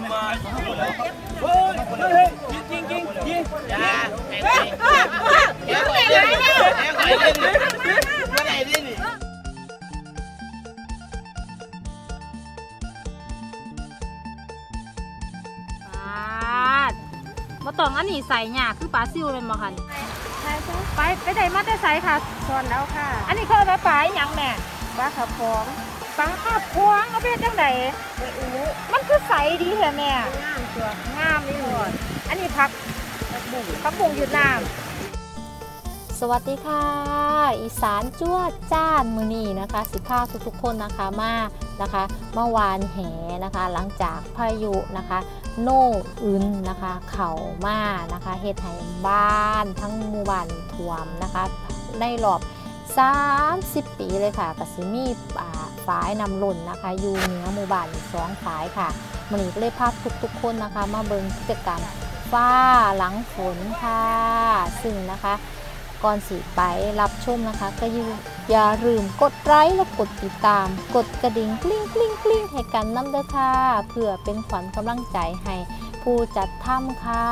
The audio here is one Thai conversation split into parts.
มาต้องอันนี้ใส่หยาคือปลาซิวเลยมาค่ะไปไหนมาได้ใส่ค่ะส่วนแล้วค่ะอันนี้เขาเอาปลาอย่างแม่ปลาขับพวงปลาขับพวงเอาไปจังไหนมันคือใสดีเหรอแม่งามตัวงามนี่หมดอันนี้ผักบุ้งยืดน้ำสวัสดีค่ะอีสานจ้วจ้านมือนีนะคะสิพาทุกคนนะคะมานะคะเมื่อวานแหนะคะหลังจากพายุนะคะโน่อึนนะคะเข่ามานะคะเฮ็ดให้บ้านทั้งหมู่บ้านท่วมนะคะในรอบ30 ปีเลยค่ะกสิมีฝายนำหล่นนะคะอยู่เหนือหมู่บ้าน2 ฝายค่ะมันนี้ก็เลยพาทุกคนนะคะมาเบิ่งกิจกรรมฟ้าหลังฝนค่ะซึ่งนะคะก่อนสิไปรับชมนะคะก็อย่าลืมกดไลค์และกดติดตามกดกระดิ่งกลิ้งกลิ้งกลิ้งให้กันน้ำเด้อค่ะเพื่อเป็นขวัญกำลังใจให้ผู้จัดทำค่ะ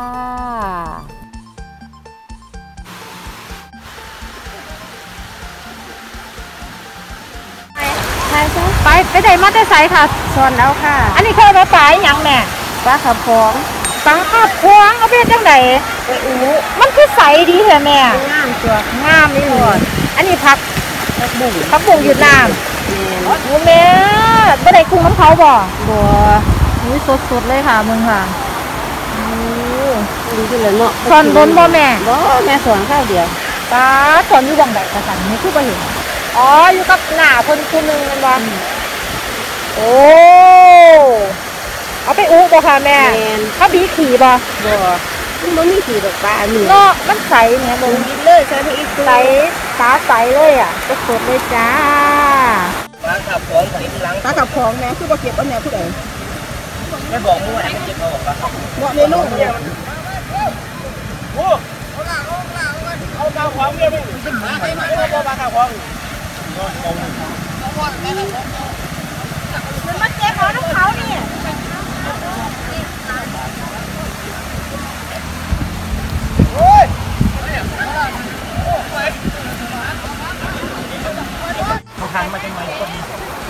ไปไหนมาได้ใส่ค่ะส่วนแล้วค่ะอันนี้เขาเอาปลาอย่างแม่ปลาขับพวงปลาขับพวงเอาไปจังไหนมันคือใสดีเหรอแม่งามตัวงามนี่หมดอันนี้ผักบุ้งยืดน้ำโอ้แม่ไม่ได้กุ้งน้ำเขาบ่นี่สดเลยค่ะมึงค่ะดีขึ้นเลยเนาะสอนล้นบ่แม่แม่สอนข้าวเดียวตาสอนอยู่บังใดกระสันนี่คือบ่เห็นอ๋ออยู่กับหน้าคนนึงกันบ่โอ้เอาไปอู้บ่ค่ะแม่ถ้าบีขี่บ่มันไม่ขี่ดอกปลาหนึ่งเนาะมันใสเนี่ยบ่กินเลยใส่ไปอีกใสตาใสเลยอ่ะสดเลยจ้าปลาขับของใส่หลังปลาขับของแม่คือบ่เก็บเอาแม่ผู้ใดไม่บอกมั่วไม่เก็บเอาปลาบอกเมนูโอ้เอาปลาของเนี่ยไม่ขึ้นมาไม่เอาปลาขับของมันมาเจ็บของน้ำเขานี่เขาทานมาจังไหมก็ดี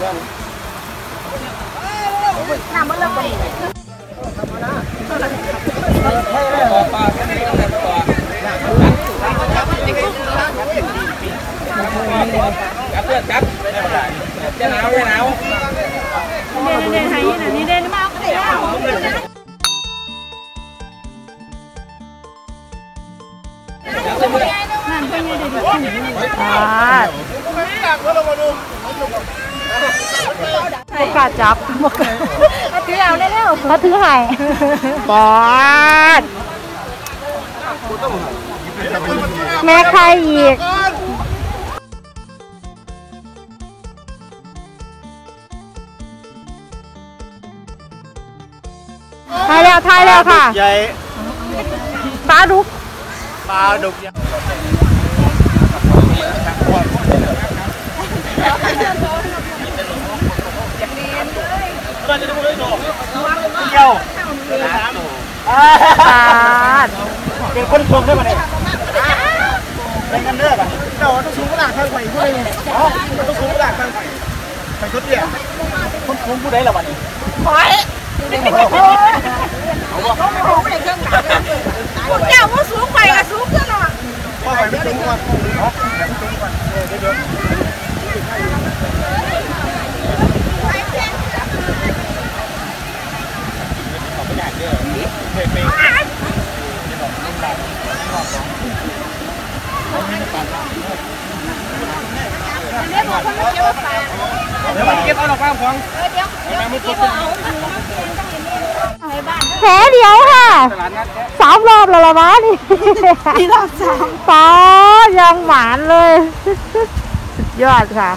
น้ำมันเริ่มดีปลาแค่นี้ก็ได้ปลาจับเพื่อนจับจะหนาวจะหนาวเด่นให้นี่เด่นมากเลยนั่นเป็นยังไงดีประกาศจับมาถือเอาได้แล้วมาถือให้ปอดแม่ใครอีกทายแล้วค่ะปลาดุกเป็นคนชมได้ไหมเนี่ยเป็นกันเด้อป่ะเจ้าต้องสูงกระดาษทางไฟผู้ใดเนี่ยต้องสูงกระดาษทางไฟไปชุดเดียวคนชมผู้ใดล่ะวะนี่ถอยพวกเจ้าว่าสูงไปกับสูงขึ้นหรอพ่อไปไม่สูงก่อนเดี๋ยวมันเก็บเอาดอกไม้ของแผลเดียวค่ะ3 รอบแล้วละวะนี่รอบ3ป้ายังหวานเลยสุดยอดค่ะ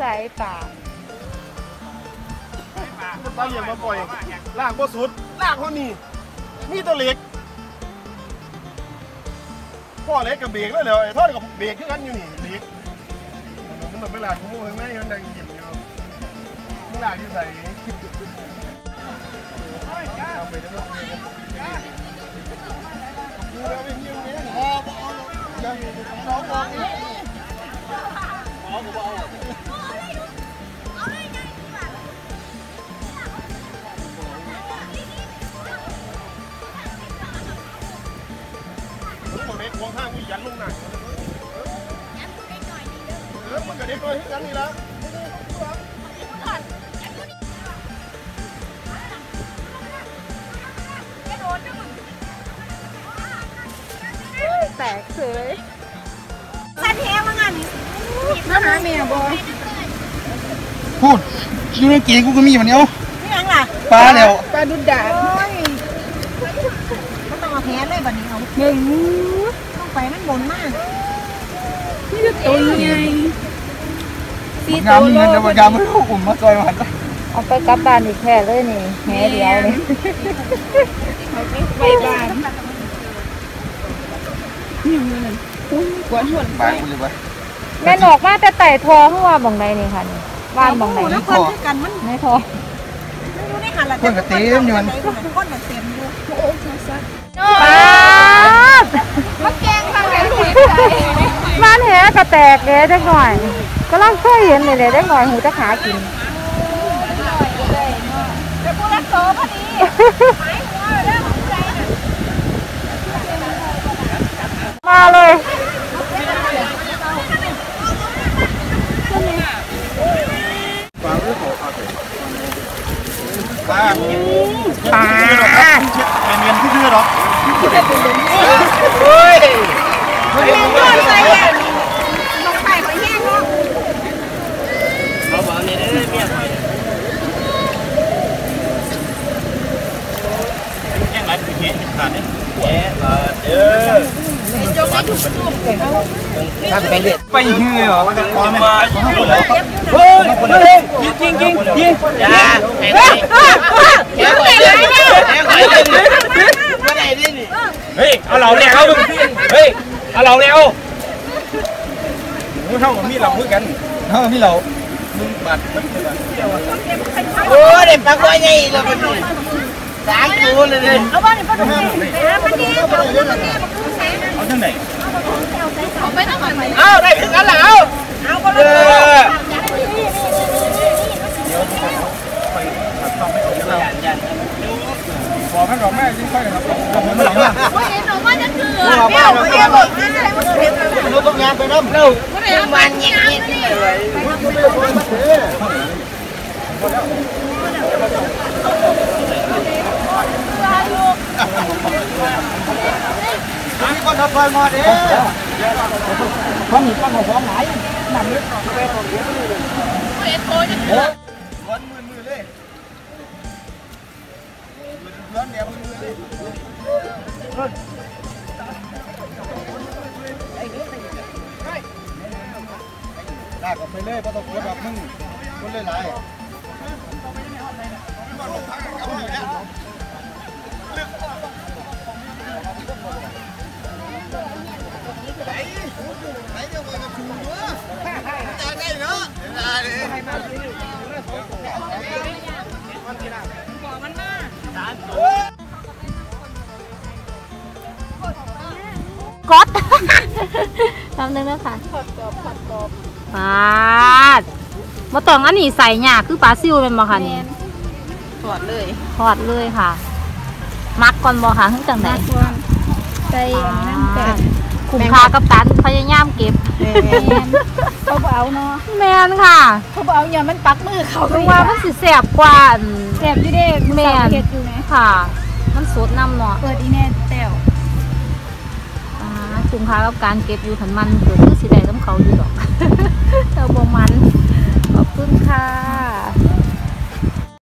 ใส่ปากปลาอย่างมาปล่อยลากบ่สุดลากคนนี้มีตัวเล็กพ่อเล็กกับเบรกแล้วเหรอไอ้ท่อกับเบรกคือกันอยู่นี่เล็กมันแบบเวลาทุ่งข้างในมันดังยิ้มอยู่เวลาที่ใส่เอาไปแล้วดูแล้วไม่ยิ้มเลยยังน้องบอกนี่อ๋อกูบอกวางห้างกูยันลงหนักมันกระเด็นไปที่กันนี่ละแตกเสยสันแท้ว่างานนี้มาหาเมียบอยพูดอยู่ในเกียร์กูก็มีมันเนี้ยไม่ยังล่ะปลาแล้วปลาดุดดาโอ้ยมันต้องเอาแท้เลยบัดนี้เอาหนึ่งต้องไปมันบนมากนี่จะตัวใหญ่งามเงินแต่ว่างามไม่รู้อุ่มมาซอยมันเอาไปกลับบ้านอีกแค่เลยนี่แหเดียวนี่ไปบ้านกวนหุ่นไปกูเลยไปแม่นออกมาแต่ไต่ทอเมื่อวานบังใดนี่ค่ะนี่บ้านบังใดแล้วคนคือกันมันไม่ทอไม่รู้ในหันละคนกับเต็มอยู่คนกับเต็มอยู่ปาดมันแกงทางไหนถูกใจบ้านแหกระแตกเลยได้หน่อยก็ล่างเคยเห็นเลยได้หน่อยหูจะขากินเป็นผู้รักโตพอดีหายหัวแล้วใจมาเลยปลาเรื่องของปลาปาดเนียนที่เชื่อหรอเฮ้ยไม่เห็นว่าจะไหนต้องไข่หอยแห้งเนาะเขาบอกนี่ได้เมียหอยแค่ไหนถึงเงี้ยขาดเนี่ยแย่ละเด้อถ้าไปเรื่อยไปเหื่อมันจะความมาเฮ้ยจริงจริงจริงอย่าแข่งแข่งไปเลยแข่งไปเลยไม่ได้ดิเฮ้ยเอาเราแล้วเฮ้ยเอาเราแล้วมึงเท่ากับมีเราพูดกันเท่ากับมีเรามึงบัดโอ้เด็กปักไว้ไงเราเป็นสามตัวเลยเนี่ยเอาบ้านนี่พ่อดูนี่มันนี่เอามันนี่มันคือแสงเอาทั้งไหนเอาไปตั้งหน่อยเอาได้ถึงกันแล้วเอาก็เลยบอกให้บอกแม่ยิ่งค่อยครับบอกผมไม่หลังอ่ะเห็นหนูว่าจะคือเบี้ยวเบี้ยวบอกนี่อะไรมันเห็นอะไรเราต้องงานไปน้ำเร็วมันเงี้ยเงี้ยเลยมีคนทำไฟมาเด้ข้าวหมูปั้นหัวหอมไหนหนังเล็กไปของเยอะเลยเอ็ดโต้จะคือร้อนมือเลยร้อนเนี่ยมือเลยลากออกไปเลยเพราะต้องกดแบบมึงคนเลยหลายกดทำหนึ่งแล้วค่ะปาดมาต้องอันนี้ใส่หยาคือปลาซิวเป็นบ่ค่ะนี่ถอดเลยทอดเลยค่ะ มักก่อนบ่ค่ะทั้งจังไหนใส่น้ำแป้งคุ้มค่ากับการพยายามเก็บเขาเอาเนาะแมนค่ะเขาเอาอย่ามันปักมือเขาเพราะว่ามันสิแสบกว่าอันแสบอยู่เด้แม่นเผ็ดอยู่นะค่ะ มันสดน้ำเนาะเปิดอีแน่แต้วคุ้มค่ากับการเก็บอยู่ขันมันเกิดคือสิได้น้ำเขาอยู่ดอก